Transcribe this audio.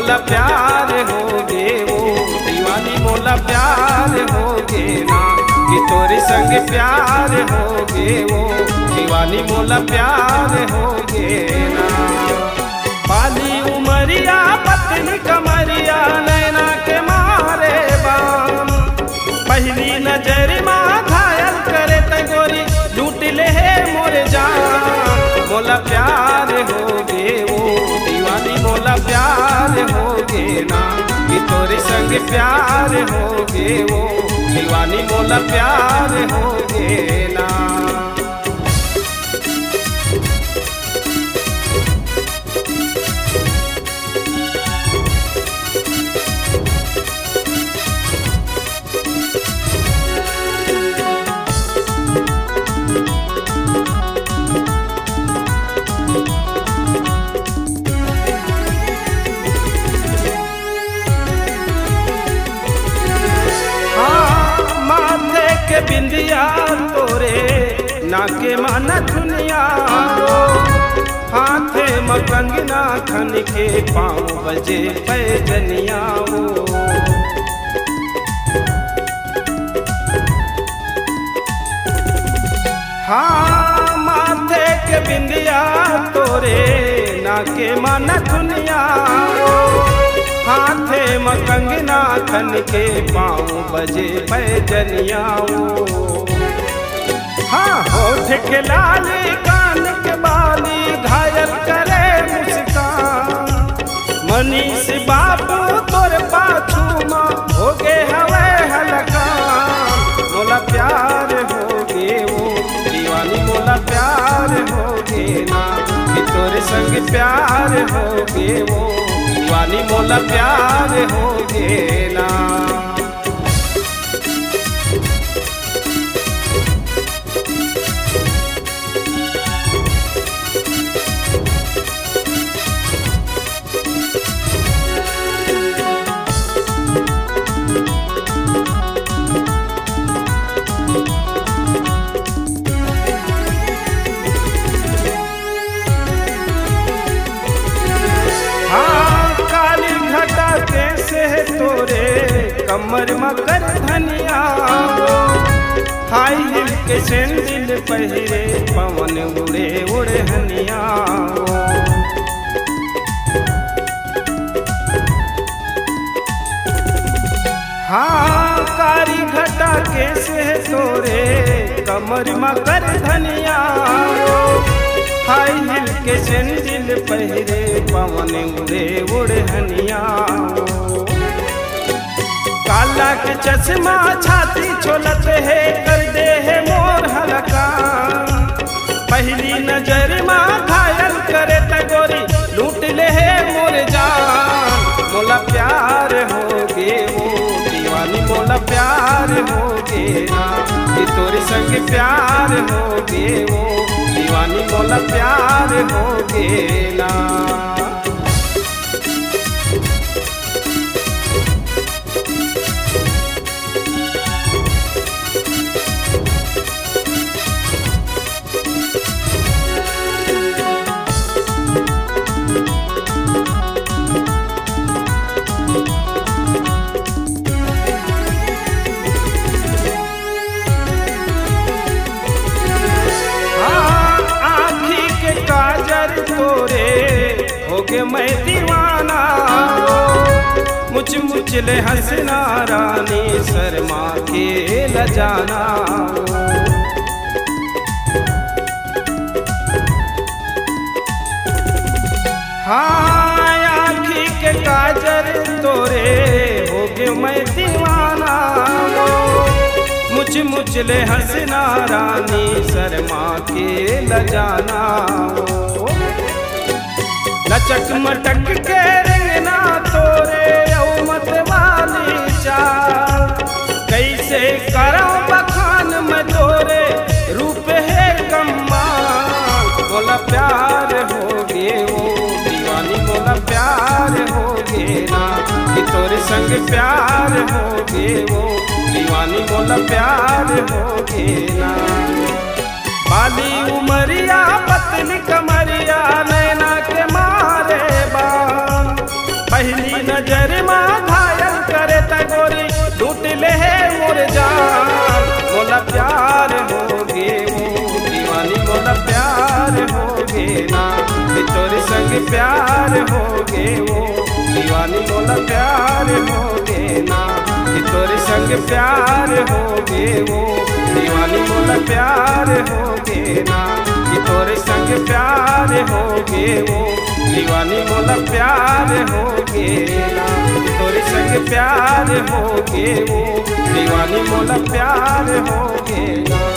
मोला प्यार होगे वो दीवानी मोला प्यार होगे ना कि तोरे संग प्यार होगे वो दीवानी मोला प्यार होगे ना। पाली उमरिया पत्नी कमरिया नैना के मारे बाम पहली नजर माँ घायल करे तगोरी लूट ले मोर जान। मोला प्यार होगे वो दीवानी मोला प्यार होगे ना कि तोरे संग प्यार होगे वो दीवानी मोला प्यार होगे ना। के बिंदिया तोरे नाके माना दुनिया हाथे मकंगना खन के पाँव बजे पैजनिया वो। हाँ माथे के बिंदिया तोरे नाके माना दुनिया हाथे मकंगना खन के पाँव बजे पैजनिया वो। हाँ होठ के लाल कान के बाली घायल करे मुस्कान मनीष बाबू तोर पाछू माँ होगे हवे हलकान। मोला प्यार होगे वो दीवानी मोला प्यार होगे ना कि तोरे संग प्यार होगे वो दीवानी मोला प्यार होगे ना। तोरे कमर मकर धनिया हाई हिल के सैंडल पहरे पवन उड़े उड़े हनिया। हाँ कारी घटा के से तोरे कमर मकर धनिया हाई हिल के सैंडल पहरे पवन उड़े उड़े हनिया। काला के चश्मा छाती छोलत है कर दे है मोर हलका पहली नजर माँ घायल करे तगोरी लूट ले है मोर जान। मोला प्यार होगे वो दीवानी मोला प्यार होगे ना कि तोरे संग प्यार होगे वो दीवानी मोला प्यार होगे ना। होगे मैं दीवाना मुझ ले हंसना रानी शर्मा के लजाना। हाँ आँखी के काजर तोरे होगे मैं दीवाना मुझ ले हंसना रानी शर्मा के लजाना। लचक मटक के रंगना तोरे मत वाली चाल कैसे करो बखान में तोरे रूप है कमाल। मोला प्यार होगे वो दीवानी मोला प्यार होगे ना कि तोरे संग प्यार होगे वो दीवानी मोला प्यार होगे ना। बाली उमरिया पत्नी कमरिया नैना के मारे बाम पहली ना कि तोरे संग प्यार होगे वो दीवानी मोला प्यार होगे ना कि तोरे संग प्यार होगे वो दीवानी मोला प्यार होगे ना कि तोरे संग प्यार होगे वो दीवानी मोला प्यार होगे ना कि तोरे संग प्यार होगे वो दीवानी मोला प्यार होगे ना।